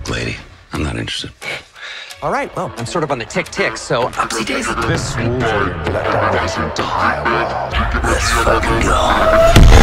Look, lady, I'm not interested. All right, well, I'm sort of on the tick-tick, so upsy daisy. This war let down this entire world. Let's fucking go.